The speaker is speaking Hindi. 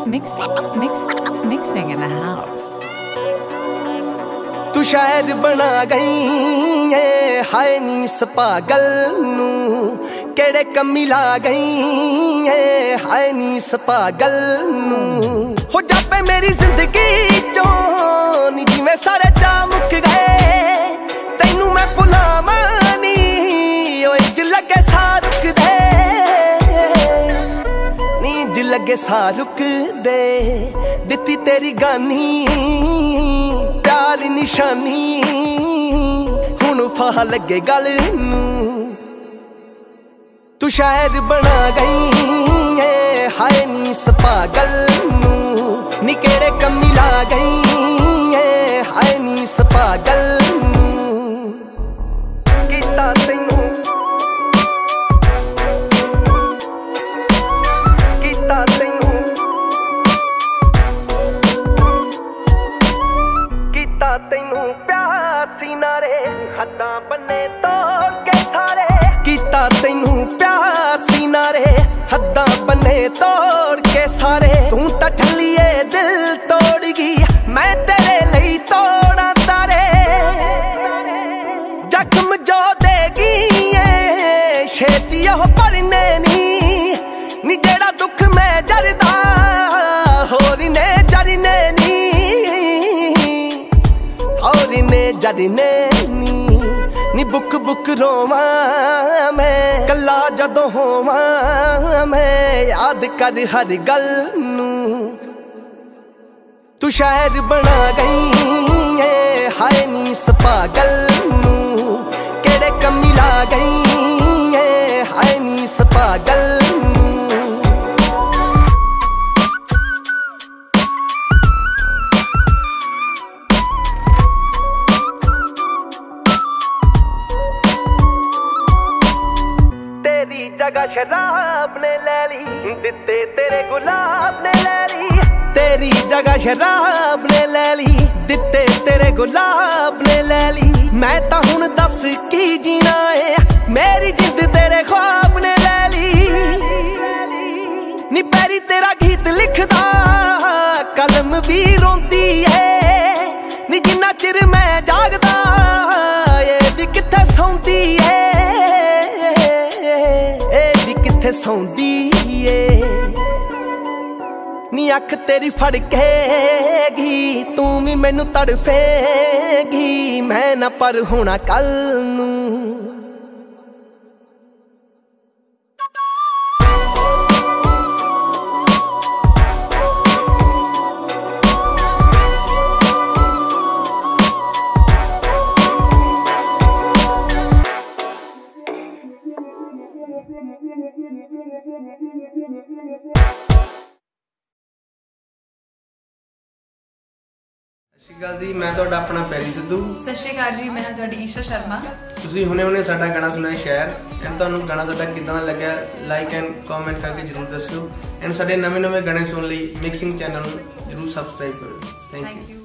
Mixing in the house. तू शायर बना गई है हाय नी सपागल नू केड़े कमी ला गई है हाय नी सपागल नू हो जापे मेरी जिंदगी चों नी जिवें सारे चा मुक गए तैनू मैं भुलावां नी ओए ज लगे सा रुक दे नी ज लगे सा रुक दे दित्ती तेरी गानी प्यार निशानी हुण फाह लगे गल नू तू शायर बना गई है हाय नी सपागल नू नी केड़े कमी ला गई है हाय नी सपागल नू कीता तैनू कीता तैनू तैनू प्यार सीना रे हद्दां बन्ने तोड़ के सारे कीता तैनू प्यार सीना रे हद्दां बन्ने तोड़ के सारे तू तां ठल्लिए दिल तोड़ गई मैं तेरे लई तोड़ा तारे जख्म जो देगी छेती ओह भरने नी जेड़ा दुख मैं जरदा होर ने जरने जरने नी बुक बुक रोवां मैं कला जदों होवां मैं याद कर हर गल नू तू शायर बना गई है हाय नी सपागल नू केड़े कमी ला गई है हाय नी सपागल जगह शराब ने ले ली दिते तेरे गुलाब ने ले ली तेरी जगह शराब ने ले ली दिते तेरे गुलाब ने ले ली मैं तां हुण दस की जीना है मेरी जिंद तेरे ख्वाब ने ले ली नी पैरी तेरा गीत लिखदा कलम भी रोंदी है नी जिन्ना चिर मैं जागदा ये भी कित्थे सौंदी है सौंदी नी अख तेरी फड़केगी तू भी मैनू तड़फेगी मैं ना पर होना कल नू सत श्री अकाल जी, मैं तुहाडा अपना पैरी सिद्धू। सत श्री अकाल जी, मैं तुहाडी ईशा शर्मा। तुसीं हुणे साडा गाना सुनिया शहर एंड तुहानूं गाना तुहाडा किदां लग्या लाइक एंड कॉमेंट करके जरूर दस्सिओ एंड साडे नवे गाने सुनने लई मिक्सिंग चैनल नूं जरूर सबसक्राइब करो। Thank you.